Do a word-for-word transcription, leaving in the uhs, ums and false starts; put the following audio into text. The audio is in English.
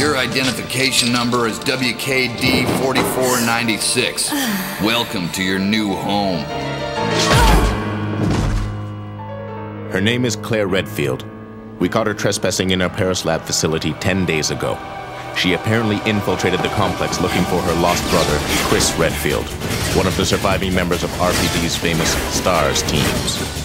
Your identification number is W K D forty-four ninety-six. Welcome to your new home. Her name is Claire Redfield. We caught her trespassing in our Paris lab facility ten days ago. She apparently infiltrated the complex looking for her lost brother, Chris Redfield, one of the surviving members of R P D's famous STARS teams.